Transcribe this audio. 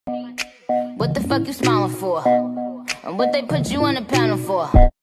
What the fuck you smiling for? And what they put you on the panel for?